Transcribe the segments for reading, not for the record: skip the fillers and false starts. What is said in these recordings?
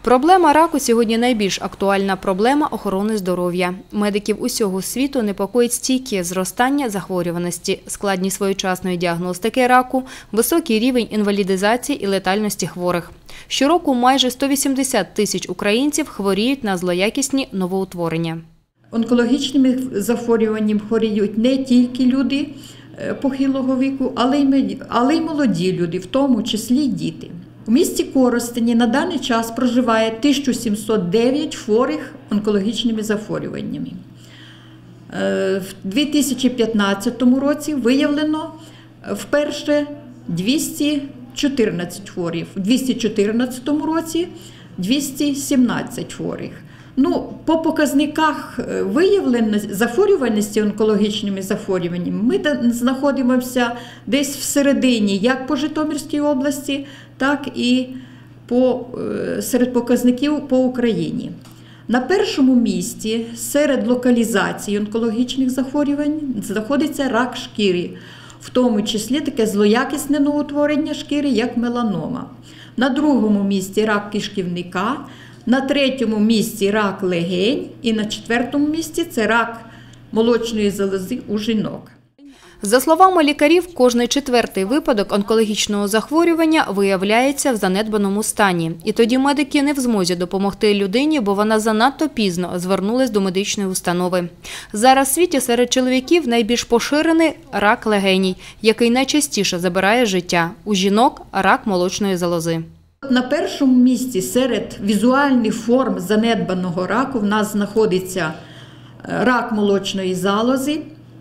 Проблема раку сьогодні найбільш актуальна проблема охорони здоров'я. Медиків усього світу непокоїть стійке зростання захворюваності, складність своєчасної діагностики раку, високий рівень інвалідизації і летальності хворих. Щороку майже 180 тисяч українців хворіють на злоякісні новоутворення. Онкологічними захворюваннями хворіють не тільки люди похилого віку, але й молоді люди, в тому числі й діти. У місті Коростені на даний час проживає 1709 хворих онкологічними захворюваннями. В 2015 році виявлено вперше 214 хворих, в 2014 році 217 хворих. По показниках виявлення захворюваності онкологічними захворюваннями ми знаходимося десь всередині, як по Житомирській області, так і серед показників по Україні. На першому місці серед локалізацій онкологічних захворювань знаходиться рак шкіри, в тому числі таке злоякісне новоутворення шкіри, як меланома. На другому місці рак кишківника, на третьому місці рак легень і на четвертому місці це рак молочної залози у жінок. За словами лікарів, кожний четвертий випадок онкологічного захворювання виявляється в занедбаному стані. І тоді медики не в змозі допомогти людині, бо вона занадто пізно звернулась до медичної установи. Зараз в світі серед чоловіків найбільш поширений рак легеней, який найчастіше забирає життя. У жінок – рак молочної залози. На першому місці серед візуальних форм занедбаного раку в нас знаходиться рак молочної залози.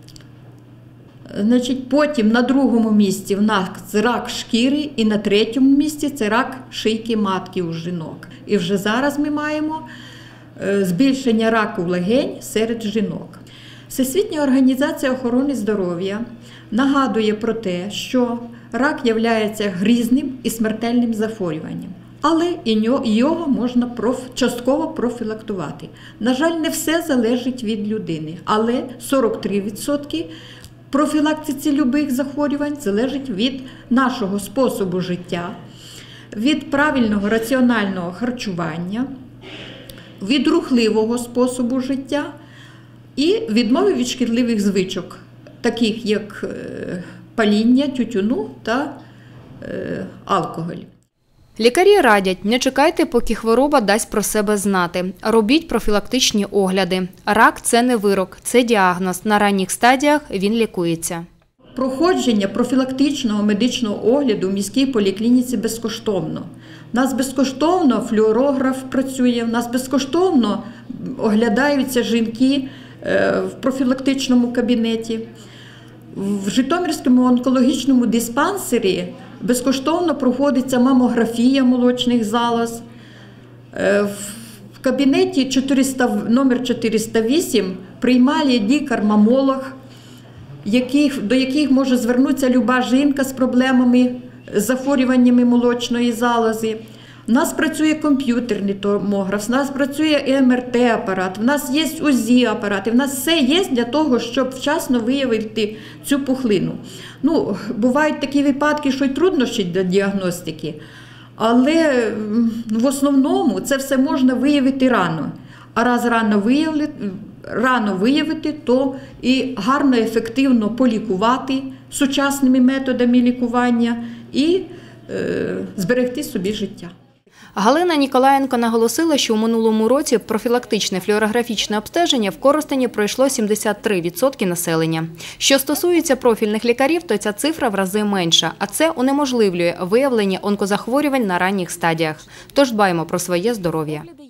Потім на другому місці в нас рак шкіри і на третьому місці це рак шийки матки у жінок. І вже зараз ми маємо збільшення раку легень серед жінок. Всесвітня організація охорони здоров'я нагадує про те, що рак є грізним і смертельним захворюванням, але його можна частково профілактувати. На жаль, не все залежить від людини, але 43% профілактиці любих захворювань залежить від нашого способу життя, від правильного раціонального харчування, від рухливого способу життя і відмови від шкідливих звичок, таких як паління, тютюну та алкоголь. Лікарі радять, не чекайте, поки хвороба дасть про себе знати. Робіть профілактичні огляди. Рак – це не вирок, це діагноз. На ранніх стадіях він лікується. Проходження профілактичного медичного огляду в міській поліклініці безкоштовно. У нас безкоштовно флюорограф працює, у нас безкоштовно оглядаються жінки в профілактичному кабінеті. В Житомирському онкологічному диспансері безкоштовно проходиться мамографія молочних залоз. В кабінеті номер 408 приймає лікар-мамолог, до яких може звернутися люба жінка з проблемами, з захворюваннями молочної залози. У нас працює комп'ютерний томограф, у нас працює МРТ-апарат, у нас є УЗІ-апарати, у нас все є для того, щоб вчасно виявити цю пухлину. Бувають такі випадки, що й труднощі для діагностики, але в основному це все можна виявити рано. А раз рано виявити, то і гарно, ефективно полікувати сучасними методами лікування і зберегти собі життя. Галина Ніколаєнко наголосила, що у минулому році профілактичне флюорографічне обстеження в Коростені пройшло 73% населення. Що стосується профільних лікарів, то ця цифра в рази менша, а це унеможливлює виявлення онкозахворювань на ранніх стадіях. Тож дбаємо про своє здоров'я.